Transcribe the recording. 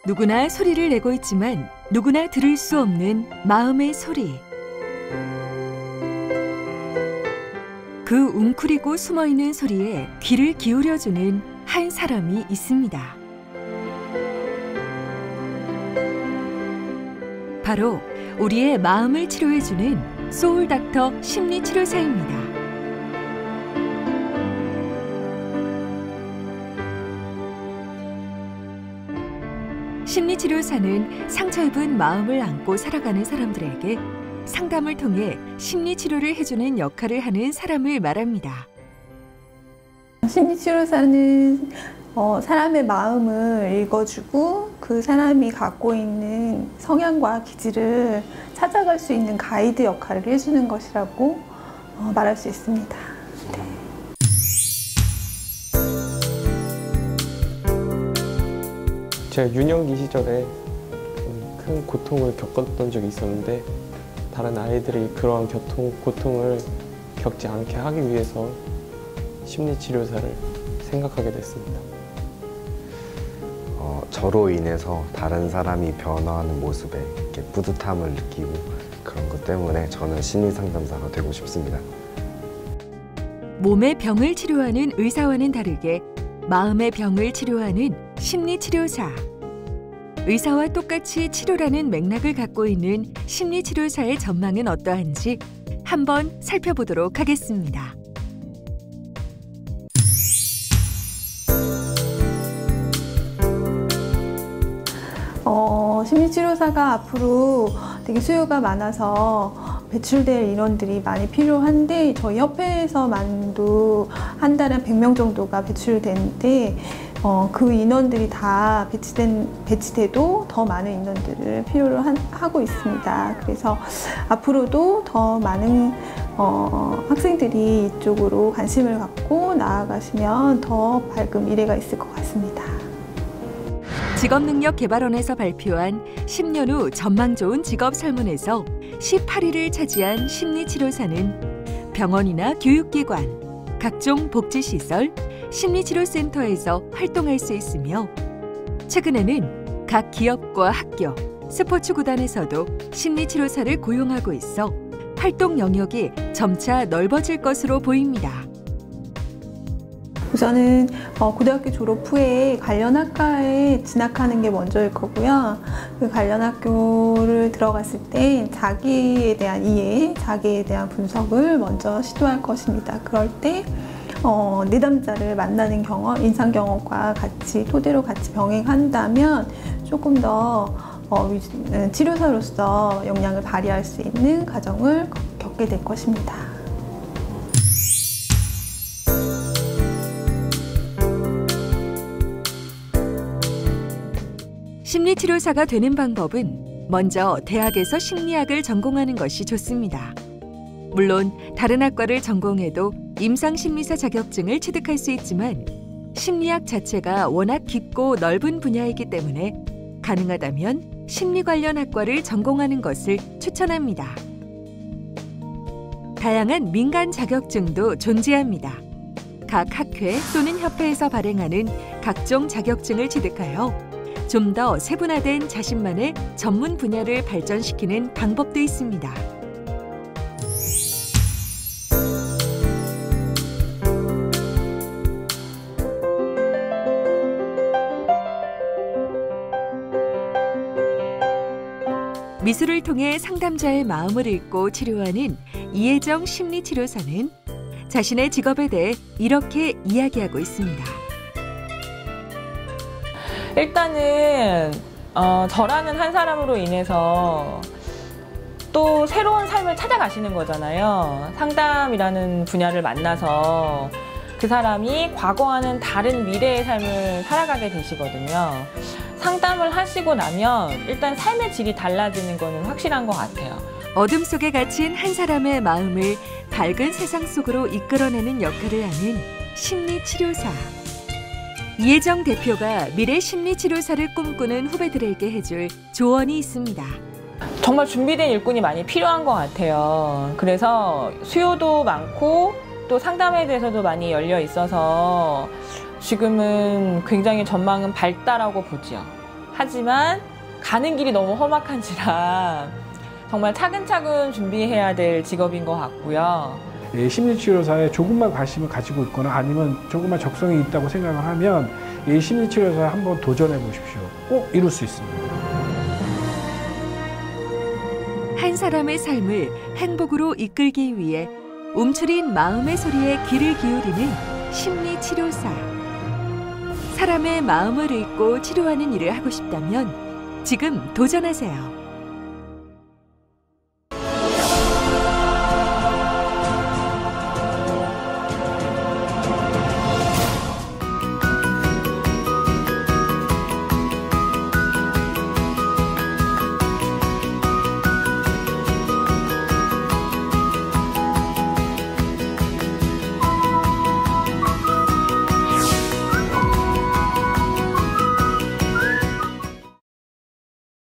누구나 소리를 내고 있지만 누구나 들을 수 없는 마음의 소리. 그 웅크리고 숨어있는 소리에 귀를 기울여주는 한 사람이 있습니다. 바로 우리의 마음을 치료해주는 소울닥터 심리치료사입니다. 심리치료사는 상처 입은 마음을 안고 살아가는 사람들에게 상담을 통해 심리치료를 해주는 역할을 하는 사람을 말합니다. 심리치료사는 사람의 마음을 읽어주고 그 사람이 갖고 있는 성향과 기질을 찾아갈 수 있는 가이드 역할을 해주는 것이라고 말할 수 있습니다. 네. 제가 유년기 시절에 큰 고통을 겪었던 적이 있었는데 다른 아이들이 그러한 고통을 겪지 않게 하기 위해서 심리치료사를 생각하게 됐습니다. 저로 인해서 다른 사람이 변화하는 모습에 이렇게 뿌듯함을 느끼고 그런 것 때문에 저는 심리상담사가 되고 싶습니다. 몸의 병을 치료하는 의사와는 다르게 마음의 병을 치료하는 심리치료사. 의사와 똑같이 치료라는 맥락을 갖고 있는 심리치료사의 전망은 어떠한지 한번 살펴보도록 하겠습니다. 심리치료사가 앞으로 되게 수요가 많아서 배출될 인원들이 많이 필요한데 저희 협회에서만도 한 달에 100명 정도가 배출되는데 그 인원들이 다 배치돼도 더 많은 인원들을 필요로 하고 있습니다. 그래서 앞으로도 더 많은 학생들이 이쪽으로 관심을 갖고 나아가시면 더 밝은 미래가 있을 것 같습니다. 직업능력개발원에서 발표한 10년 후 전망 좋은 직업 설문에서 18위를 차지한 심리치료사는 병원이나 교육기관, 각종 복지시설, 심리치료센터에서 활동할 수 있으며 최근에는 각 기업과 학교, 스포츠 구단에서도 심리치료사를 고용하고 있어 활동 영역이 점차 넓어질 것으로 보입니다. 우선은 고등학교 졸업 후에 관련 학과에 진학하는 게 먼저일 거고요. 그 관련 학교를 들어갔을 때 자기에 대한 이해, 자기에 대한 분석을 먼저 시도할 것입니다. 그럴 때 내담자를 만나는 경험, 인상 경험과 같이 토대로 같이 병행한다면 조금 더 치료사로서 역량을 발휘할 수 있는 과정을 겪게 될 것입니다. 심리치료사가 되는 방법은 먼저 대학에서 심리학을 전공하는 것이 좋습니다. 물론 다른 학과를 전공해도 임상심리사 자격증을 취득할 수 있지만 심리학 자체가 워낙 깊고 넓은 분야이기 때문에 가능하다면 심리 관련 학과를 전공하는 것을 추천합니다. 다양한 민간 자격증도 존재합니다. 각 학회 또는 협회에서 발행하는 각종 자격증을 취득하여 좀 더 세분화된 자신만의 전문 분야를 발전시키는 방법도 있습니다. 미술을 통해 상담자의 마음을 읽고 치료하는 이혜정 심리치료사는 자신의 직업에 대해 이렇게 이야기하고 있습니다. 일단은 저라는 한 사람으로 인해서 또 새로운 삶을 찾아가시는 거잖아요. 상담이라는 분야를 만나서 그 사람이 과거와는 다른 미래의 삶을 살아가게 되시거든요. 상담을 하시고 나면 일단 삶의 질이 달라지는 거는 확실한 것 같아요. 어둠 속에 갇힌 한 사람의 마음을 밝은 세상 속으로 이끌어내는 역할을 하는 심리치료사. 이혜정 대표가 미래 심리치료사를 꿈꾸는 후배들에게 해줄 조언이 있습니다. 정말 준비된 일꾼이 많이 필요한 것 같아요. 그래서 수요도 많고 또 상담에 대해서도 많이 열려 있어서 지금은 굉장히 전망은 밝다라고 보지요. 하지만 가는 길이 너무 험악한지라 정말 차근차근 준비해야 될 직업인 것 같고요. 심리치료사에 조금만 관심을 가지고 있거나 아니면 조금만 적성이 있다고 생각을 하면 이 심리치료사에 한번 도전해 보십시오. 꼭 이룰 수 있습니다. 한 사람의 삶을 행복으로 이끌기 위해 움츠린 마음의 소리에 귀를 기울이는 심리치료사. 사람의 마음을 읽고 치료하는 일을 하고 싶다면 지금 도전하세요.